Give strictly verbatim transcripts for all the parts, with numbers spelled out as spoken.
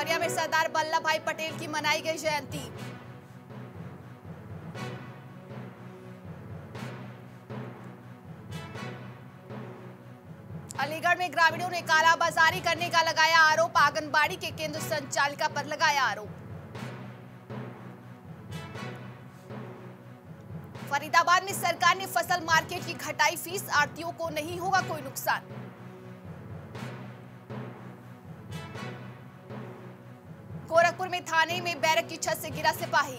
देवरिया में सरदार वल्लभ भाई पटेल की मनाई गई जयंती। अलीगढ़ में ग्रामीणों ने कालाबाजारी करने का लगाया आरोप। आंगनबाड़ी के केंद्र संचालिका पर लगाया आरोप। फरीदाबाद में सरकार ने फसल मार्केट की घटाई फीस, आढ़तियों को नहीं होगा कोई नुकसान। गोरखपुर में थाने में बैरक की छत से गिरा सिपाही।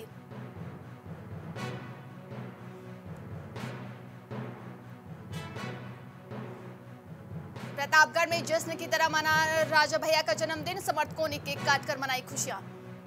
प्रतापगढ़ में जश्न की तरह मना राजा भैया का जन्मदिन, समर्थकों ने केक काटकर मनाई खुशियां।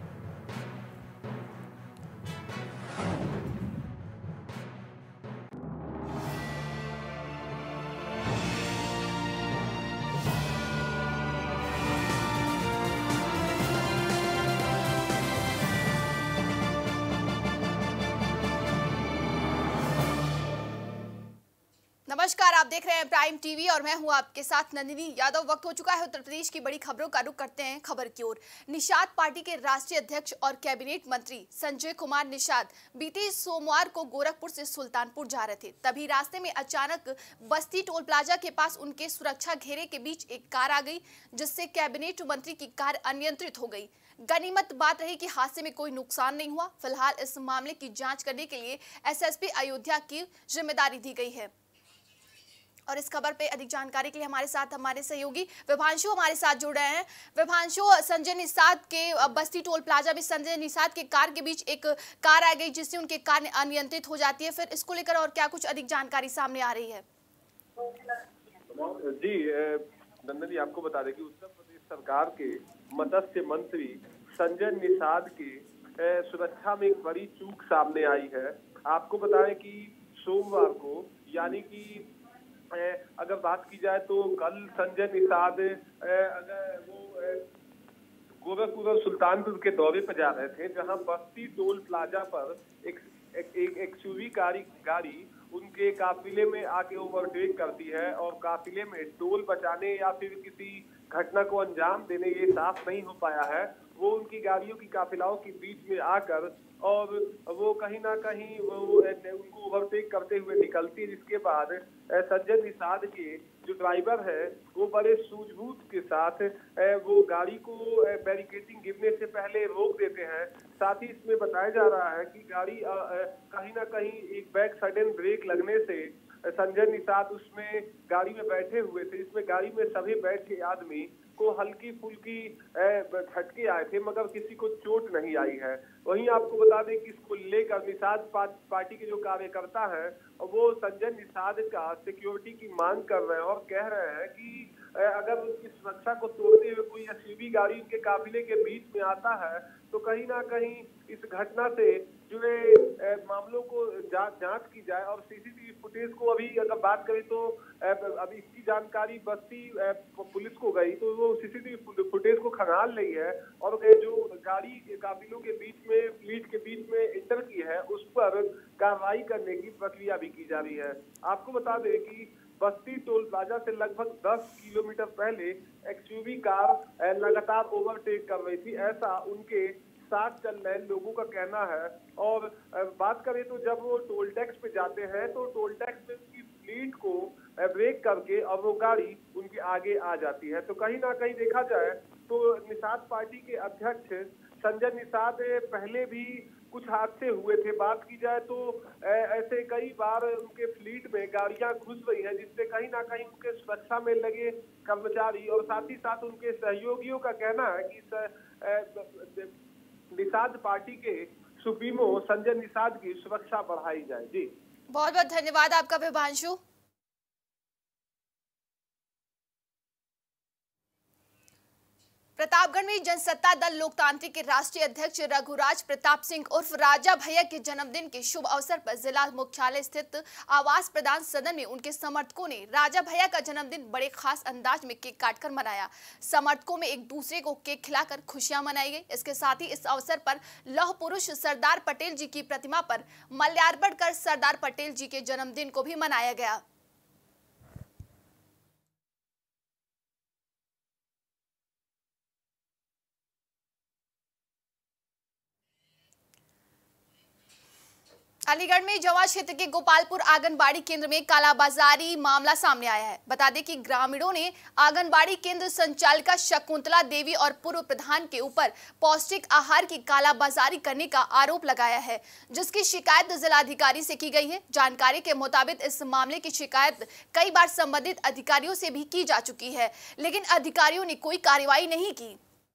नमस्कार, आप देख रहे हैं प्राइम टीवी और मैं हूं आपके साथ नंदिनी यादव। वक्त हो चुका है उत्तर प्रदेश की बड़ी खबरों का रुख करते हैं खबर की ओर। निषाद पार्टी के राष्ट्रीय अध्यक्ष और कैबिनेट मंत्री संजय कुमार निषाद बीते सोमवार को गोरखपुर से सुल्तानपुर जा रहे थे। तभी रास्ते में अचानक बस्ती टोल प्लाजा के पास उनके सुरक्षा घेरे के बीच एक कार आ गई, जिससे कैबिनेट मंत्री की कार अनियंत्रित हो गई। गनीमत बात रही कि हादसे में कोई नुकसान नहीं हुआ। फिलहाल इस मामले की जांच करने के लिए एसएसपी अयोध्या की जिम्मेदारी दी गई है। और इस खबर पे अधिक जानकारी के लिए हमारे साथ हमारे सहयोगी विभांशु हमारे साथ जुड़ रहे हैं। विभांशु, संजय निषाद के बस्ती टोल प्लाजा में संजय निषाद के कार के बीच एक कार आ गई, जिससे उनके कार अनियंत्रित हो जाती है। फिर इसको लेकर और क्या कुछ अधिक जानकारी सामने आ रही है? जी नंदन जी, आपको बता दें कि उत्तर प्रदेश सरकार के मत्स्य मंत्री संजय निषाद की सुरक्षा में एक बड़ी चूक सामने आई है। आपको बताएं कि सोमवार को, यानी कि अगर बात की जाए तो कल संजय निषाद अगर वो गोरखपुर और सुल्तानपुर के दौरे पर जा रहे थे, जहां बस्ती टोल प्लाजा पर एक एक एक एक्सयूवी गाड़ी गाड़ी उनके काफिले में आके ओवरटेक करती है और काफिले में टोल बचाने या फिर किसी घटना को अंजाम देने ये साफ नहीं हो पाया है। वो उनकी गाड़ियों की काफिलाओं के बीच में आकर और वो कहीं ना कहीं वो उनको ओवरटेक करते हुए निकलती है, जिसके बाद संजय निषाद के जो ड्राइवर है वो बड़े सूझबूझ के साथ वो गाड़ी को बैरिकेडिंग गिरने से पहले रोक देते हैं। साथ ही इसमें बताया जा रहा है कि गाड़ी कहीं ना कहीं एक बैक सडन ब्रेक लगने से संजय निषाद उसमें गाड़ी में बैठे हुए थे, जिसमें गाड़ी में सभी बैठे आदमी को हल्की फुल्की झटके आए थे, मगर किसी को चोट नहीं आई है। वहीं आपको बता दें कि इसको लेकर निषाद पार्टी के जो कार्यकर्ता हैं वो संजय निषाद का सिक्योरिटी की मांग कर रहे हैं और कह रहे हैं कि अगर उनकी सुरक्षा को तोड़ते हुए कोई एसयूवी गाड़ी उनके काफिले के बीच में आता है तो कहीं ना कहीं इस घटना से जुड़े मामलों को जांच जांच की जाए। और सीसीटीवी फुटेज को अभी अगर बात करें तो अभी इसकी जानकारी बस्ती पुलिस को गई तो वो सीसीटीवी फुटेज को खंगाल रही है और जो गाड़ी काफिलों के बीच में फ्लीट के बीच में इंटर की है उस पर कार्रवाई करने की प्रक्रिया भी की जा रही है। आपको बता दें कि बस्ती टोल प्लाजा से लगभग दस किलोमीटर पहले एक्सयूवी कार लगातार ओवरटेक कर रही थी, ऐसा उनके साथ चल रहे लोगों का कहना है। और बात करें तो जब वो टोल टैक्स पे जाते हैं तो टोल टैक्स पे उनकी फ्लीट को ब्रेक करके और वो गाड़ी उनके आगे आ जाती है। तो कहीं ना कहीं देखा जाए तो निषाद पार्टी के अध्यक्ष संजय निषाद पहले भी कुछ हादसे हुए थे। बात की जाए तो ऐसे कई बार उनके फ्लीट में गाड़ियां घुस रही हैं, जिससे कहीं ना कहीं उनके सुरक्षा में लगे कर्मचारी और साथ ही साथ उनके सहयोगियों का कहना है कि निषाद पार्टी के सुप्रीमो संजय निषाद की सुरक्षा बढ़ाई जाए। जी बहुत बहुत धन्यवाद आपका विभांशु। प्रतापगढ़ में जनसत्ता दल लोकतांत्रिक के राष्ट्रीय अध्यक्ष रघुराज प्रताप सिंह उर्फ राजा भैया के जन्मदिन के शुभ अवसर पर जिला मुख्यालय स्थित आवास प्रदान सदन में उनके समर्थकों ने राजा भैया का जन्मदिन बड़े खास अंदाज में केक काटकर मनाया। समर्थकों में एक दूसरे को केक खिलाकर खुशियां मनाई गई। इसके साथ ही इस अवसर पर लौह पुरुष सरदार पटेल जी की प्रतिमा पर माल्यार्पण कर सरदार पटेल जी के जन्मदिन को भी मनाया गया। अलीगढ़ में जवा क्षेत्र के गोपालपुर आंगनबाड़ी केंद्र में कालाबाजारी मामला सामने आया है। बता दें कि ग्रामीणों ने आंगनबाड़ी केंद्र संचालिका शकुंतला देवी और पूर्व प्रधान के ऊपर पौष्टिक आहार की कालाबाजारी करने का आरोप लगाया है, जिसकी शिकायत जिलाधिकारी से की गई है। जानकारी के मुताबिक इस मामले की शिकायत कई बार संबंधित अधिकारियों से भी की जा चुकी है, लेकिन अधिकारियों ने कोई कार्रवाई नहीं की।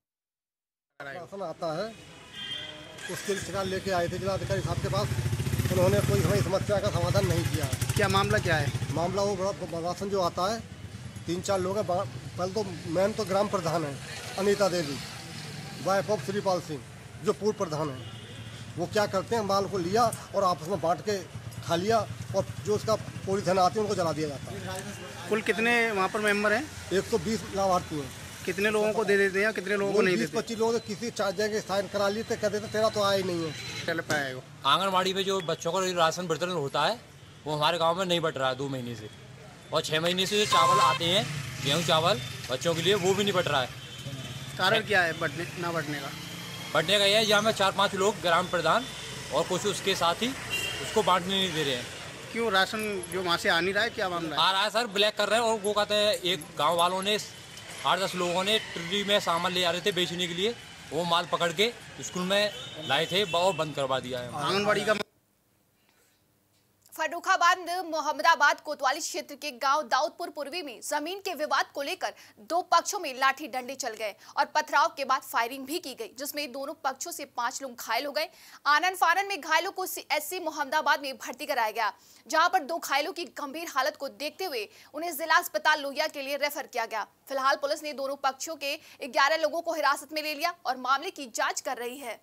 आता है उसके शिकायत लेके आए थे जिलाधिकारी साहब के पास, उन्होंने कोई हमें समस्या का समाधान नहीं किया है। क्या मामला क्या है? मामला वो राशन जो आता है, तीन चार लोग हैं। पहले तो मेन तो ग्राम प्रधान है अनीता देवी, वाइफ ऑफ श्रीपाल सिंह, जो पूर्व प्रधान है। वो क्या करते हैं, माल को लिया और आपस में बांट के खा लिया, और जो उसका पूरी धन आती है उनको जला दिया जाता है। कुल कितने वहाँ पर मेंबर हैं? एक सौ बीस लाभार्थी हैं। कितने लोगों को दे देते हैं, कितने लोगों को नहीं देते? पच्चीस लोग किसी चार जगह साइन करा लिए थे, कहते थे तेरा तो आया ही नहीं है। चल पाएगा। आंगनबाड़ी में जो बच्चों को राशन वितरण होता है वो हमारे गांव में नहीं बट रहा है दो महीने से, और छः महीने से जो चावल आते हैं, गेहूँ चावल बच्चों के लिए, वो भी नहीं बट रहा है। कारण क्या है बटने ना बटने का? बटने का यह है, यहाँ में चार पाँच लोग ग्राम प्रधान और कुछ उसके साथ ही उसको बांटने नहीं दे रहे हैं। क्यों राशन जो वहाँ से आ नहीं रहा है, क्या मामला है? आ रहा है सर, ब्लैक कर रहे हैं। और वो कहते हैं, एक गाँव वालों ने आठ दस लोगों ने ट्रली में सामान ले आ रहे थे बेचने के लिए, वो माल पकड़ के स्कूल में लाए थे और बंद करवा दिया है। आंगनबाड़ी का फर्रुखाबाद मोहम्मदाबाद कोतवाली क्षेत्र के गांव दाऊदपुर पूर्वी में जमीन के विवाद को लेकर दो पक्षों में लाठी डंडे चल गए और पथराव के बाद फायरिंग भी की गई, जिसमें दोनों पक्षों से पांच लोग घायल हो गए। आनन फानन में घायलों को एससी मोहम्मदाबाद में भर्ती कराया गया, जहां पर दो घायलों की गंभीर हालत को देखते हुए उन्हें जिला अस्पताल लोहिया के लिए रेफर किया गया। फिलहाल पुलिस ने दोनों पक्षों के ग्यारह लोगों को हिरासत में ले लिया और मामले की जाँच कर रही है।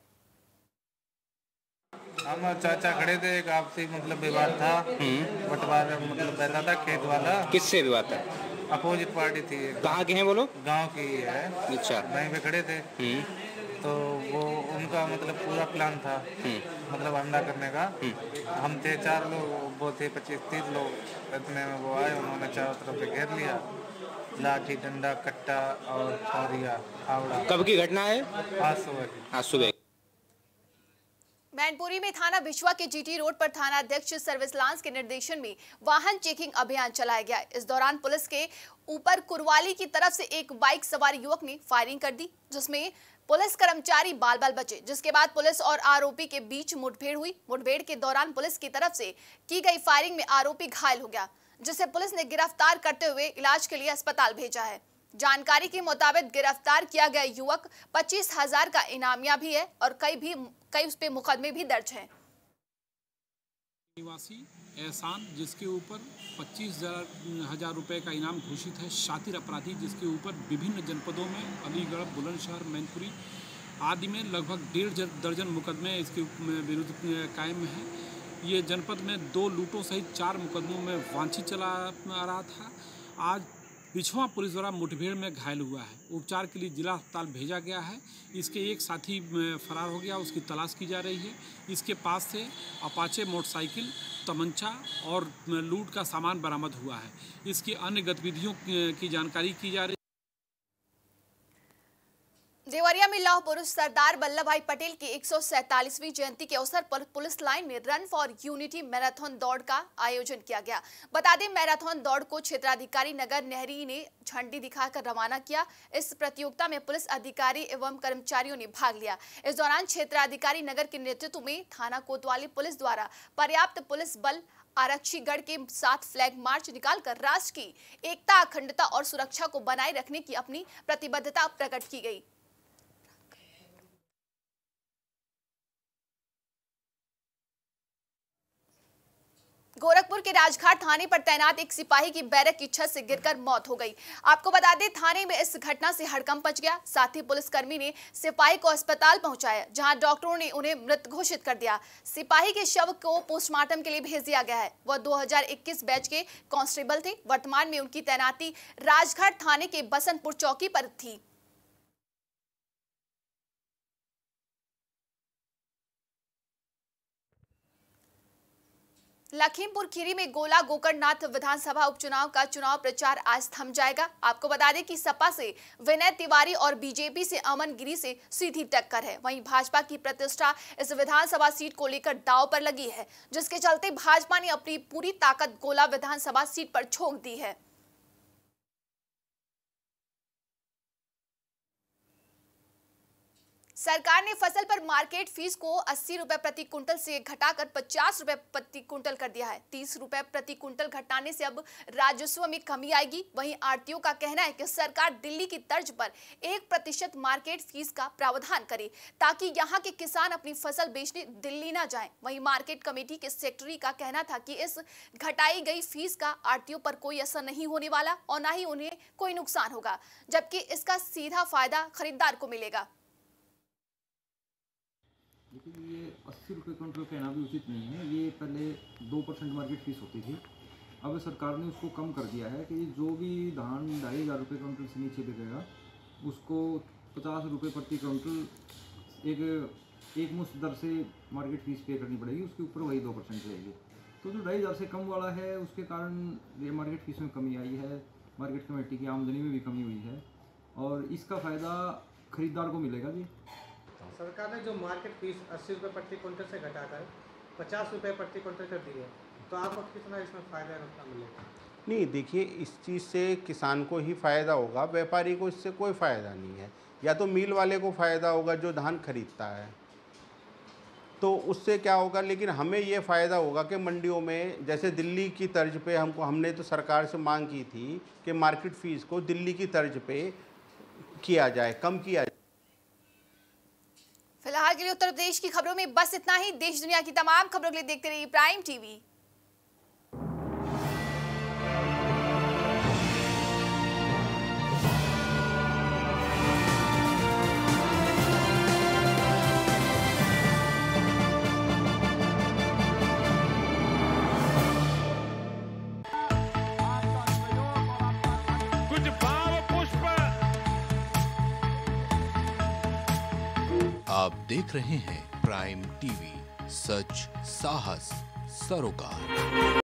हम चाचा खड़े थे, एक आपसी मतलब विवाद था, बंटवारा मतलब बैठा था खेत वाला। किससे विवाद था? अपोजिट पार्टी थी। कहाँ के हैं वो लोग? गांव की है। अच्छा। वहीं पे खड़े थे, तो वो उनका मतलब पूरा प्लान था मतलब हमला करने का। हम थे चार लोग, वो थे पच्चीस तीस लोग। इतने में वो आए, उन्होंने चारों तरफ से घेर लिया, लाठी डंडा कट्टा और छौरिया फावड़ा। कब की घटना है? आज सुबह की। आज सुबह। मैनपुरी में थाना बिछुआ के जीटी रोड पर थाना अध्यक्ष सर्विलांस के निर्देशन में वाहन चेकिंग अभियान चलाया गया। इस दौरान पुलिस के ऊपर कुरवाली की तरफ से एक बाइक सवार युवक ने फायरिंग कर दी, जिसमें पुलिस कर्मचारी बाल बाल बचे, जिसके बाद पुलिस और आरोपी के बीच मुठभेड़ हुई। मुठभेड़ के दौरान पुलिस की तरफ से की गई फायरिंग में आरोपी घायल हो गया, जिसे पुलिस ने गिरफ्तार करते हुए इलाज के लिए अस्पताल भेजा है। जानकारी के मुताबिक गिरफ्तार किया गया युवक पच्चीस हजार का इनामिया भी है और कई भी कई उस पे मुकदमे भी दर्ज हैं। निवासी एहसान, जिसके ऊपर पच्चीस हजार रुपए का इनाम घोषित है। शातिर अपराधी, जिसके ऊपर विभिन्न जनपदों में अलीगढ़, बुलंदशहर, मैनपुरी आदि में लगभग डेढ़ दर्जन मुकदमे इसके विरुद्ध कायम है। ये जनपद में दो लूटों सहित चार मुकदमों में वांछित चला आ रहा था। आज बिछुआ पुलिस द्वारा मुठभेड़ में घायल हुआ है, उपचार के लिए जिला अस्पताल भेजा गया है। इसके एक साथी फरार हो गया, उसकी तलाश की जा रही है। इसके पास से अपाचे मोटरसाइकिल, तमंचा और लूट का सामान बरामद हुआ है। इसकी अन्य गतिविधियों की जानकारी की जा रही है। देवरिया में लौह पुरुष सरदार वल्लभ भाई पटेल की एक सौ सैंतालीसवीं जयंती के अवसर पर पुलिस लाइन में रन फॉर यूनिटी मैराथन दौड़ का आयोजन किया गया। बता दें, मैराथन दौड़ को क्षेत्राधिकारी नगर नहरी ने झंडी दिखाकर रवाना किया। इस प्रतियोगिता में पुलिस अधिकारी एवं कर्मचारियों ने भाग लिया। इस दौरान क्षेत्राधिकारी नगर के नेतृत्व में थाना कोतवाली पुलिस द्वारा पर्याप्त पुलिस बल आरक्षीगढ़ के साथ फ्लैग मार्च निकालकर राष्ट्र की एकता, अखंडता और सुरक्षा को बनाए रखने की अपनी प्रतिबद्धता प्रकट की गई। गोरखपुर के राजघाट थाने पर तैनात एक सिपाही की बैरक की छत से गिरकर मौत हो गई। आपको बता दें, थाने में इस घटना से हड़कंप मच गया। साथ ही पुलिसकर्मी ने सिपाही को अस्पताल पहुंचाया, जहां डॉक्टरों ने उन्हें मृत घोषित कर दिया। सिपाही के शव को पोस्टमार्टम के लिए भेज दिया गया है। वह दो हजार इक्कीस बैच के कांस्टेबल थे। वर्तमान में उनकी तैनाती राजघाट थाने के बसंतपुर चौकी पर थी। लखीमपुर खीरी में गोला गोकर्णनाथ विधानसभा उपचुनाव का चुनाव प्रचार आज थम जाएगा। आपको बता दें कि सपा से विनय तिवारी और बीजेपी से अमन गिरी से सीधी टक्कर है। वहीं भाजपा की प्रतिष्ठा इस विधानसभा सीट को लेकर दांव पर लगी है, जिसके चलते भाजपा ने अपनी पूरी ताकत गोला विधानसभा सीट पर झोंक दी है। सरकार ने फसल पर मार्केट फीस को अस्सी रुपए प्रति कुंटल से घटाकर पचास रुपए प्रति कुंटल कर दिया है। तीस रुपए प्रति कुंटल घटाने से अब राजस्व में कमी आएगी। वहीं आढ़तियों का कहना है कि सरकार दिल्ली की तर्ज पर एक प्रतिशत मार्केट फीस का प्रावधान करे, ताकि यहां के किसान अपनी फसल बेचने दिल्ली न जाएं। वहीं मार्केट कमेटी के सेक्रेटरी का कहना था कि इस घटाई गई फीस का आढ़तियों पर कोई असर नहीं होने वाला और न ही उन्हें कोई नुकसान होगा, जबकि इसका सीधा फायदा खरीदार को मिलेगा। लेकिन ये अस्सी रुपये कुंटल कहना भी उचित नहीं है। ये पहले दो परसेंट मार्केट फीस होती थी, अब सरकार ने उसको कम कर दिया है कि जो भी धान ढाई हज़ार रुपये कुंटल से नीचे बिकेगा उसको पचास रुपये प्रति कुंटल एक एक मुश्त दर से मार्केट फीस पे करनी पड़ेगी। उसके ऊपर वही दो परसेंट रहेगी। तो जो ढाई हज़ार से कम वाला है उसके कारण ये मार्केट फीस में कमी आई है, मार्केट कमेटी की आमदनी में भी कमी हुई है और इसका फ़ायदा खरीदार को मिलेगा जी। सरकार ने जो मार्केट फीस अस्सी रुपये प्रति क्विंटल से घटाकर पचास रुपये प्रति क्विंटल कर दी है, तो आपको कितना इसमें फ़ायदा नुकसान मिलेगा? नहीं, देखिए, इस चीज़ से किसान को ही फ़ायदा होगा, व्यापारी को इससे कोई फ़ायदा नहीं है। या तो मिल वाले को फ़ायदा होगा जो धान खरीदता है, तो उससे क्या होगा, लेकिन हमें ये फ़ायदा होगा कि मंडियों में जैसे दिल्ली की तर्ज पे हमको हमने तो सरकार से मांग की थी कि मार्केट फ़ीस को दिल्ली की तर्ज पे किया जाए, कम किया जाए। फिलहाल के लिए उत्तर प्रदेश की खबरों में बस इतना ही। देश दुनिया की तमाम खबरों के लिए देखते रहिए प्राइम टीवी। कुछ भाव पुष्प। आप देख रहे हैं प्राइम टीवी, सच साहस सरोकार।